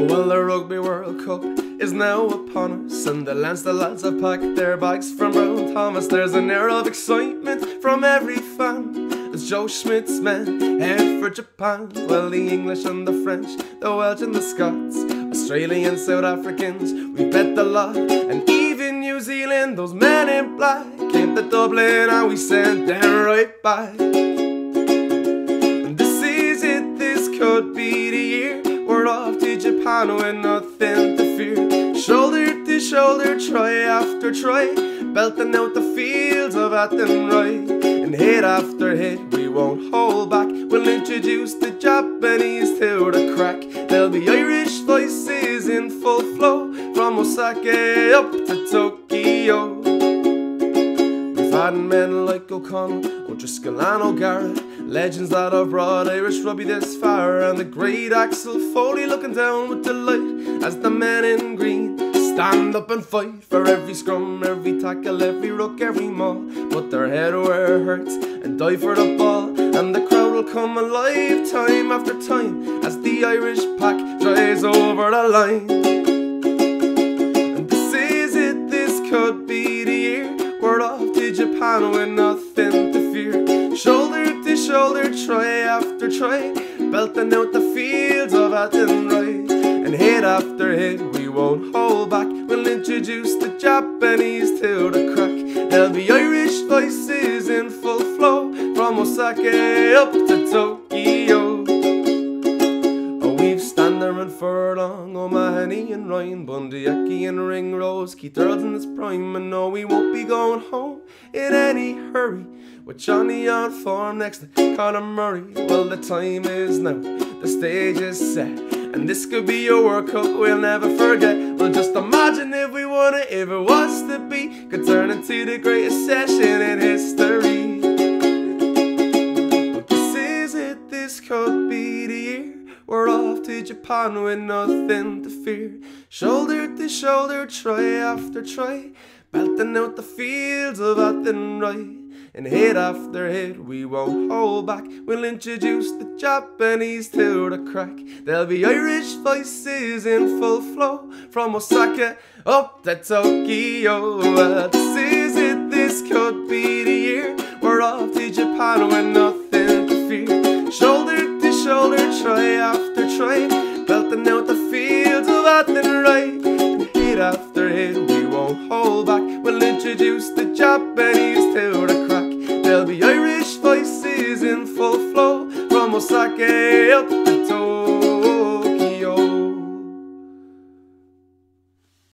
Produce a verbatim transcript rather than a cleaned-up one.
Well, the Rugby World Cup is now upon us, and the Leinster lads have packed their bags from Brown Thomas. There's an air of excitement from every fan as Joe Schmidt's men head for Japan. Well, the English and the French, the Welsh and the Scots, Australian, South Africans, we bet the lot. And even New Zealand, those men in black, came to Dublin and we sent them right back. And this is it, this could be the year we're off to Japan with nothing to fear. Shoulder to shoulder, try after try, belting out the fields of Athenry. And hit after hit, we won't hold back. We'll introduce the Japanese to the crack. There'll be Irish voices in full flow from Osaka up to Tokyo. We've had men like O'Connell, O'Driscoll and O'Gara, legends that have brought Irish rugby this far. And the great Axel Foley looking down with delight as the men in green stand up and fight for every scrum, every tackle, every ruck, every maul. Put their head where it hurts and die for the ball. And the crowd will come alive time after time as the Irish pack drives over the line. And this is it, this could be the year we're off to Japan with nothing to fear. Shoulder to shoulder, try after try, belting out the fields of Athenry. And hit after hit, we won't hold back. We'll introduce the Japanese to the crack. There'll be Irish voices in full flow from Osaka up to Tokyo. Oh, we've Stander and Furlong, O'Mahony and Ryan, Bundy, Aki and Ringrose, Keith Earls in his prime. And no, we won't be going home in any hurry with Johnny on form next to Conor Murray. Well, the time is now, the stage is set, and this could be your World Cup we'll never forget. Well, just imagine if we won it, if it was to be, could turn into the greatest session in history. But this is it, this could be the year we're off to Japan with nothing to fear. Shoulder to shoulder, try after try, belting out the fields of Athenry. And hit after hit, we won't hold back. We'll introduce the Japanese to the crack. There'll be Irish voices in full flow from Osaka up to Tokyo. Uh, this is it, this could be the year we're off to Japan with nothing to fear. Shoulder to shoulder, try after try, belting out the fields of Athenry. And hit after hit, we won't hold back. We'll introduce the Japanese to the crack. There'll be Irish voices in full flow from Osaka up to